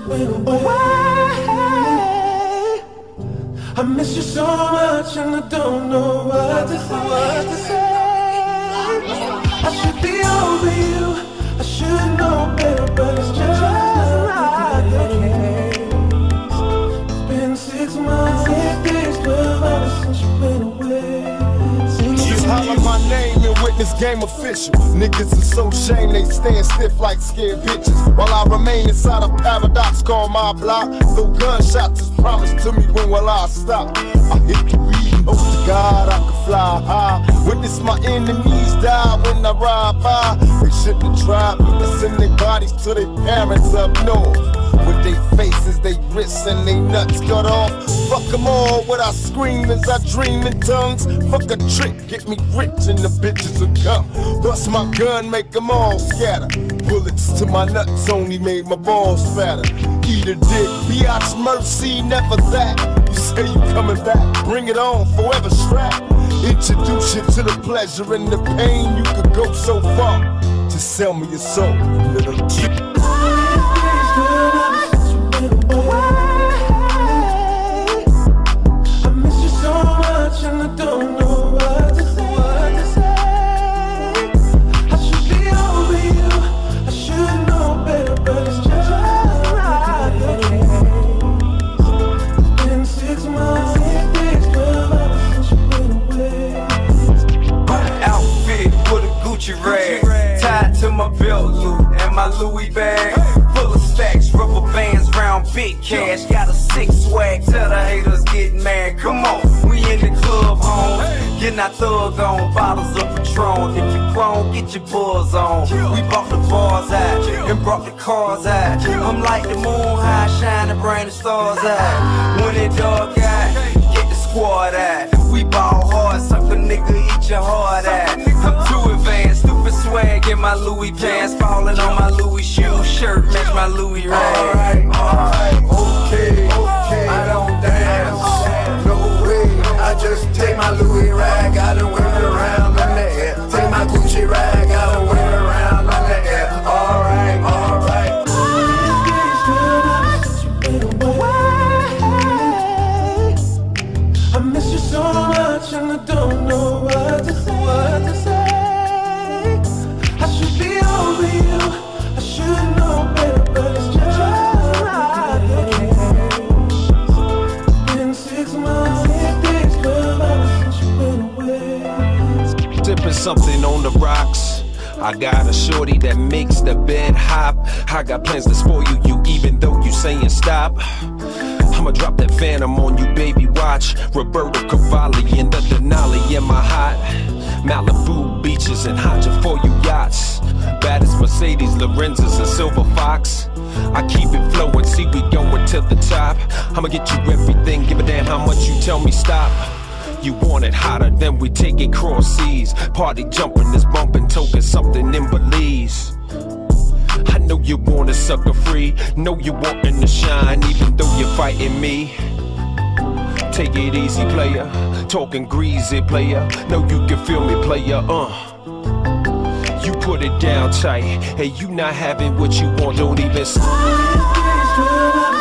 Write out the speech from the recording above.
went away. I miss you so much and I don't know what to say. I should be over you, I should know better, but it's just not the case. It's been 6 months, 8 days, 12 hours since you went away. You holler my name and witness game official. Niggas are so shame they stand stiff like scared bitches. While I remain inside a paradox called my block. Though gunshots is promised to me, when will I stop? I hit the weed, hope to God I can fly high. Witness my enemies die when I ride by. They shouldn't have tried me to send their bodies to their parents up north. With their faces, they wrists and they nuts cut off. Fuck them all, what I scream as I dream in tongues. Fuck a trick, get me rich and the bitches will come. Bust my gun, make them all scatter. Bullets to my nuts only made my balls fatter. Eat a dick, biatch mercy, never that. You say you coming back, bring it on, forever strapped. Introduce you to the pleasure and the pain. You could go so far, just sell me your soul, little kid. And I don't know what to say. I should be over you, I should know better, but it's just not the case. It's been 6 months, 8 days, 12 hours since you went away. Outfit with a Gucci rag, tied to my belt loop and my Louis bag. Full of stacks, rubber bands, round big cash. Got a 6 swag, tell the haters get mad. Come on, we in the club home, getting our thug on, bottles of Patron. If you grown, get your buzz on. We bought the bars out and brought the cars out. I'm like the moon high, shining, bring the stars out. When it dark out, get the squad out. We ball hard, suck a nigga, eat your heart out. I'm too advanced, stupid swag in my Louis pants, falling on my Louis shoe shirt, match my Louis rag. Alright, okay, I don't dance, no way. I just take my Louis rag, I done went around the net. Take my Gucci rag, I done went around the net. Alright. I miss you so much and I don't know what to say. I should be over you, I should know better, but it's just not the case. It's been 6 months, 8 days, 12 hours since you went away. Sipping something on the rocks. I got a shorty that makes the bed hop. I got plans to spoil you even though you saying stop. I'ma drop that Phantom on you, baby, watch. Roberto Cavalli and the Denali in my hot Malibu beaches and Haja for you yachts. Baddest Mercedes, Lorenzas and Silver Fox. I keep it flowing, see we going to the top. I'ma get you everything, give a damn how much you tell me stop. You want it hotter, then we take it cross seas. Party jumping, this bumping, token something in Belize. I know you want a sucker free, know you wantin' to shine, even though you're fighting me. Take it easy, player, talking greasy, player. Know you can feel me, player, You put it down tight, hey, you not having what you want, don't even